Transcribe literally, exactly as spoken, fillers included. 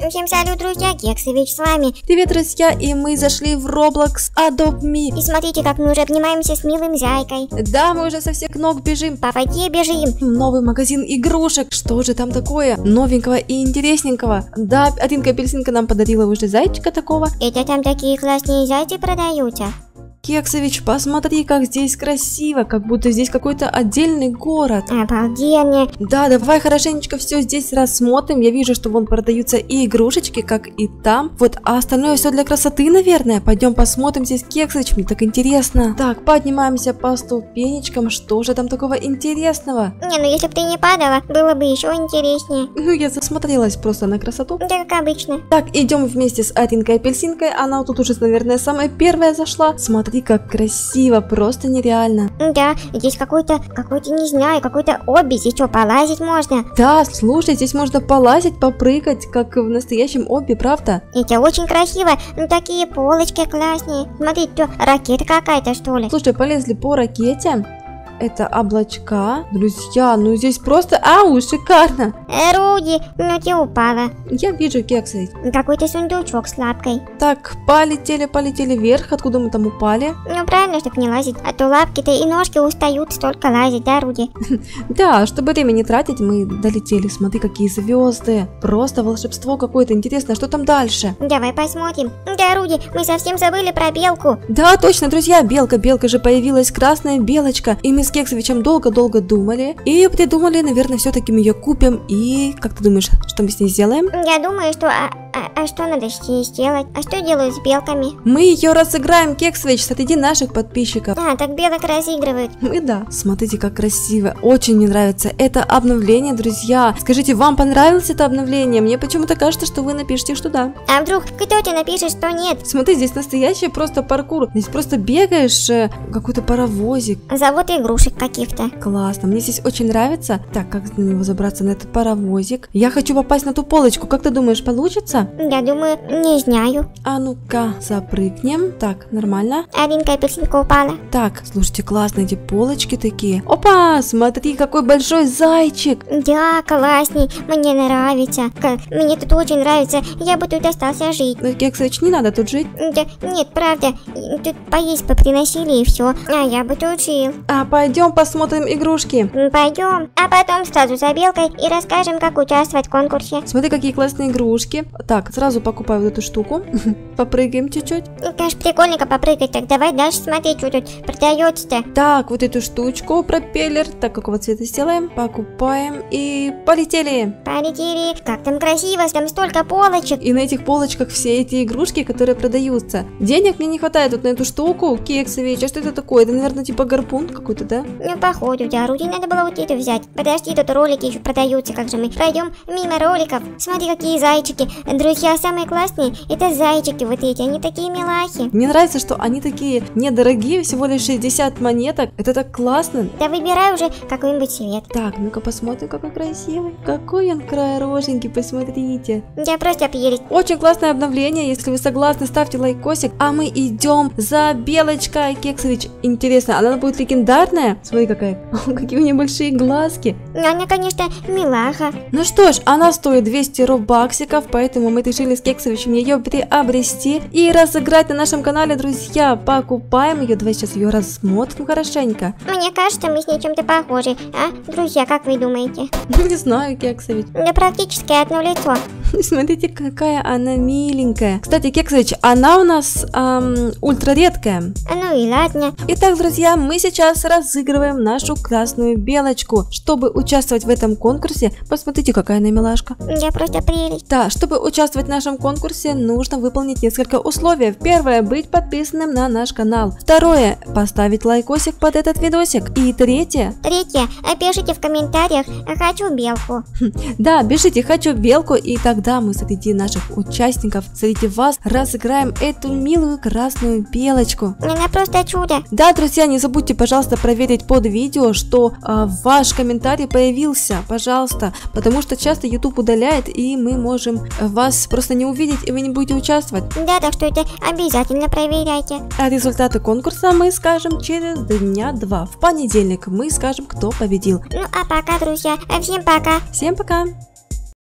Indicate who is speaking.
Speaker 1: Всем салют, друзья, Кексович с вами.
Speaker 2: Привет, друзья, и мы зашли в Roblox Adopt Me.
Speaker 1: И смотрите, как мы уже обнимаемся с милым зайкой.
Speaker 2: Да, мы уже со всех ног бежим.
Speaker 1: По воде бежим.
Speaker 2: Новый магазин игрушек. Что же там такое новенького и интересненького? Да, Аринка Апельсинка нам подарила уже зайчика такого.
Speaker 1: Это там такие классные зайцы продаются.
Speaker 2: Кексович, посмотри, как здесь красиво, как будто здесь какой-то отдельный город.
Speaker 1: Обалденно.
Speaker 2: Да, давай хорошенечко все здесь рассмотрим. Я вижу, что вон продаются и игрушечки, как и там. Вот, а остальное все для красоты, наверное. Пойдем посмотрим здесь, Кексович, мне так интересно. Так, поднимаемся по ступенечкам. Что же там такого интересного?
Speaker 1: Не, ну если бы ты не падала, было бы еще интереснее.
Speaker 2: Ну, я засмотрелась просто на красоту.
Speaker 1: Да, как обычно.
Speaker 2: Так, идем вместе с Аринкой Апельсинкой. Она тут уже, наверное, самая первая зашла. Смотри, как красиво, просто нереально.
Speaker 1: Да, здесь какой-то, какой-то, не знаю, какой-то обби. Здесь что, полазить можно?
Speaker 2: Да, слушай, здесь можно полазить, попрыгать, как в настоящем обби, правда?
Speaker 1: Это очень красиво. Ну, такие полочки классные. Смотри, что, ракета какая-то, что ли?
Speaker 2: Слушай, полезли по ракете. Это облачка. Друзья, ну здесь просто... Ау, шикарно.
Speaker 1: Э, Руди, ну ты упала.
Speaker 2: Я вижу, Кексович.
Speaker 1: Какой-то сундучок с лапкой.
Speaker 2: Так, полетели, полетели вверх. Откуда мы там упали?
Speaker 1: Ну правильно, чтобы не лазить. А то лапки-то и ножки устают столько лазить, да, Руди?
Speaker 2: Да, чтобы время не тратить, мы долетели. Смотри, какие звезды. Просто волшебство какое-то. Интересно, что там дальше?
Speaker 1: Давай посмотрим. Да, Руди, мы совсем забыли про белку.
Speaker 2: Да, точно, друзья, белка. Белка же появилась, красная белочка. И мы с Кексовичем долго-долго думали. И придумали, наверное, все-таки мы ее купим. И как ты думаешь, что мы с ней сделаем?
Speaker 1: Я думаю, что... А, а, а что надо с ней сделать? А что делают с белками?
Speaker 2: Мы ее разыграем, Кексович, среди наших подписчиков.
Speaker 1: А, так белок разыгрывают.
Speaker 2: Мы, да. Смотрите, как красиво. Очень мне нравится это обновление, друзья. Скажите, вам понравилось это обновление? Мне почему-то кажется, что вы напишите, что да.
Speaker 1: А вдруг кто-то напишет, что нет?
Speaker 2: Смотри, здесь настоящий просто паркур. Здесь просто бегаешь, э, какой-то паровозик.
Speaker 1: Зовут игрушек каких-то.
Speaker 2: Классно, мне здесь очень нравится. Так, как на него забраться, на этот паровозик? Я хочу попасть на ту полочку. Как ты думаешь, получится?
Speaker 1: Я думаю, не знаю.
Speaker 2: А ну-ка, запрыгнем. Так, нормально.
Speaker 1: Аринка Апельсинка упала.
Speaker 2: Так, слушайте, классно эти полочки такие. Опа, смотри, какой большой зайчик.
Speaker 1: Да, классный, мне нравится. К- Мне тут очень нравится. Я бы тут остался жить.
Speaker 2: Ну, Кексович, не надо тут жить.
Speaker 1: Да, нет, правда, тут поесть поприносили и все. А я бы тут жил.
Speaker 2: А пойдем посмотрим игрушки.
Speaker 1: Пойдем, а потом сразу за белкой и расскажем, как участвовать в конкурсе.
Speaker 2: Смотри, какие классные игрушки. Так, сразу покупаю вот эту штуку. Попрыгаем чуть-чуть.
Speaker 1: Конечно, прикольненько попрыгать, так давай дальше смотреть, что тут продается-то.
Speaker 2: Так, вот эту штучку, пропеллер. Так, какого цвета сделаем? Покупаем и полетели.
Speaker 1: Полетели. Как там красиво, там столько полочек.
Speaker 2: И на этих полочках все эти игрушки, которые продаются. Денег мне не хватает вот на эту штуку, Кексович. А что это такое? Это, наверное, типа гарпун какой-то, да?
Speaker 1: Ну, походу, да, Руди, надо было вот это взять. Подожди, тут ролики еще продаются, как же мы пройдем мимо роликов. Смотри, какие зайчики. Друзья, самые классные, это зайчики вот эти, они такие милахи.
Speaker 2: Мне нравится, что они такие недорогие, всего лишь шестьдесят монеток. Это так классно.
Speaker 1: Да выбирай уже какой-нибудь цвет.
Speaker 2: Так, ну-ка посмотрим, какой красивый. Какой он хорошенький, посмотрите.
Speaker 1: Я просто прелесть.
Speaker 2: Очень классное обновление, если вы согласны, ставьте лайкосик. А мы идем за белочкой, Кексович. Интересно, она будет легендарная? Смотри, какая. Какие у нее большие глазки.
Speaker 1: Она, конечно, милаха.
Speaker 2: Ну что ж, она стоит двести робаксиков, поэтому мы решили с Кексовичем ее приобрести и разыграть на нашем канале, друзья. Покупаем ее, давай сейчас ее рассмотрим хорошенько.
Speaker 1: Мне кажется, мы с ней чем-то похожи. А, друзья, как вы думаете?
Speaker 2: Не знаю, Кексович.
Speaker 1: Да практически одно лицо.
Speaker 2: Смотрите, какая она миленькая. Кстати, Кексович, она у нас эм, ультра редкая.
Speaker 1: Ну и ладно.
Speaker 2: Итак, друзья, мы сейчас разыгрываем нашу красную белочку. Чтобы участвовать в этом конкурсе, посмотрите, какая она милашка.
Speaker 1: Я просто прелесть.
Speaker 2: Да, чтобы участвовать в нашем конкурсе, нужно выполнить несколько условий. Первое, быть подписанным на наш канал. Второе, поставить лайкосик под этот видосик. И третье,
Speaker 1: Третье, пишите в комментариях «хочу белку».
Speaker 2: да, пишите «хочу белку», и тогда мы среди наших участников, среди вас разыграем эту милую красную белочку.
Speaker 1: Она просто чудо.
Speaker 2: Да, друзья, не забудьте, пожалуйста, проверить под видео, что э, ваш комментарий появился, пожалуйста, потому что часто YouTube удаляет, и мы можем вас просто не увидеть, и вы не будете участвовать.
Speaker 1: Да, так что это обязательно проверяйте.
Speaker 2: А результаты конкурса мы скажем через дня два. В понедельник мы скажем, кто победил.
Speaker 1: Ну а пока, друзья, всем пока.
Speaker 2: Всем пока!